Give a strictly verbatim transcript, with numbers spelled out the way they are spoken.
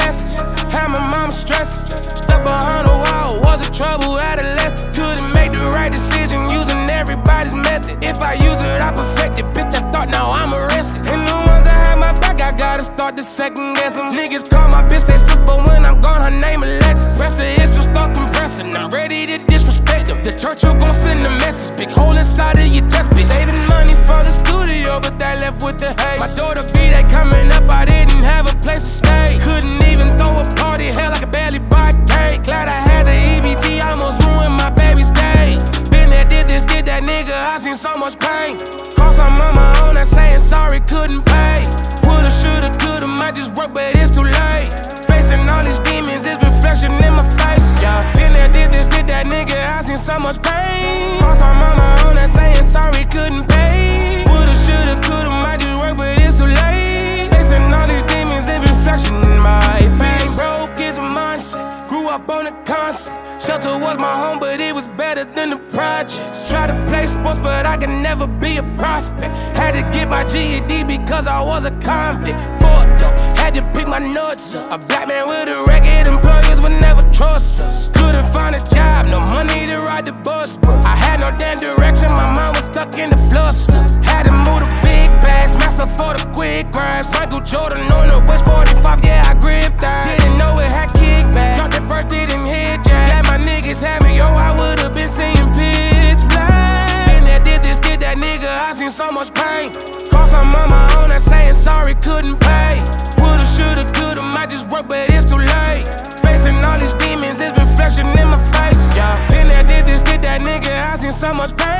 lessons. Had my mama stressing. Stuck behind the wall, was a trouble adolescent. Couldn't make the right decision using everybody's method. If I use it, I perfect it. Bitch, I thought now I'm arrested. And the ones that had my back, I gotta start to second guess them. Niggas call my bitch they sis, but when I'm gone, her name Alexis. Rest of history start compressing. I'm ready to disrespect them. The churchill gon' send a message. Big hole inside of your chest, bitch. Saving money for the studio, but that left with the haste. My daughter bday coming up, I didn't have a place to stay. Couldn't even throw a party, hell like a barely bought cake. Glad I had the E B T, almost ruined my baby's day. Been there, did this, did that, nigga, I seen so much pain. Cross on my own, that saying sorry, couldn't pay. Woulda, shoulda, coulda, might just work, but it's too late. Facing all these demons, it's reflection in my face, yeah. Been there, did this, did that, nigga, I seen so much pain. Cross on my own, that saying sorry, couldn't pay. Woulda, shoulda, coulda, might just work, but it's too late. Facing all these demons, it's reflection in my face. Broke is a mindset, grew up on the concept. Shelter was my home, but it was better than the projects. Tried to play sports, but I could never be a prospect. Had to get my G E D because I was a convict. Fucked up, had to pick my nuts up. A black man with a record, employers would never trust us. Couldn't find a job, no money to ride the bus, bro. I had no damn direction, my mind was stuck in the fluster. Had to move the big bags, master for the quick grind. Michael Jordan on the West forty-five, yeah, I gripped that. Didn't know it had kickback. Dropped it first, didn't hit jack. Glad my niggas had me, yo, I would've been seeing pitch black. Been there, did this, did that, nigga, I seen so much pain. Cross on my own, that saying sorry, couldn't pay. Woulda, shoulda, coulda, might just work, but it's too late. Facing all these demons, it's reflection in my face, yeah. Been there, did this, did that, nigga, I seen so much pain.